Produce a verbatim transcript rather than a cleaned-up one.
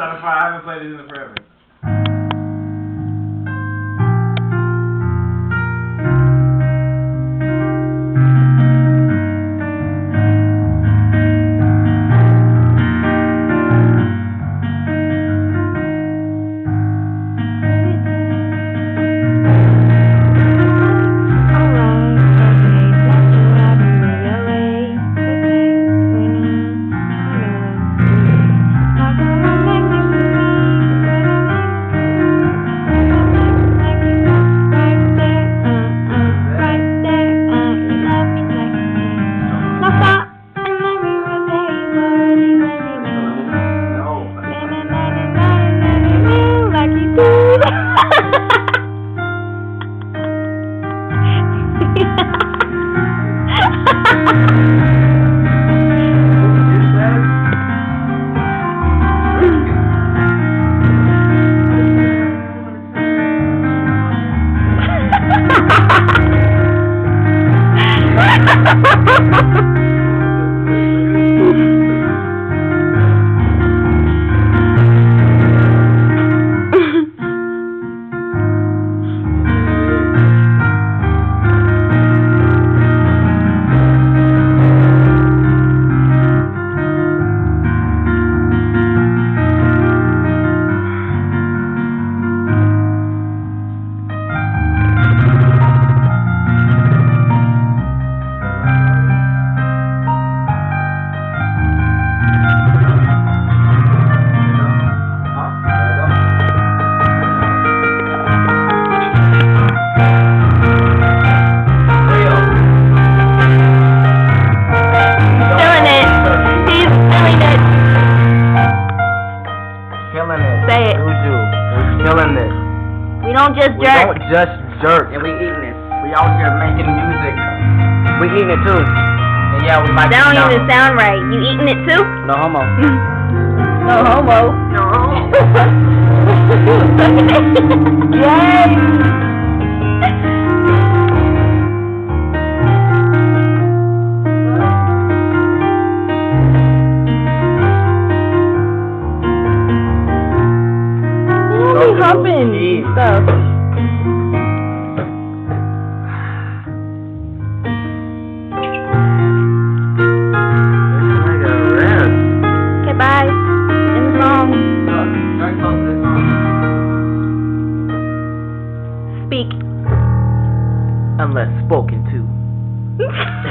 out of five. I haven't played this in forever. Say it. Juju, we're killing this. We don't just We jerk. don't just jerk. And we eating this. We out here making music. We eating it too. And yeah, we might. That don't even sound right. You eating it too? No homo. No homo. No homo. Yay! Humping stuff. Okay, bye. In the song. Speak. Unless spoken to.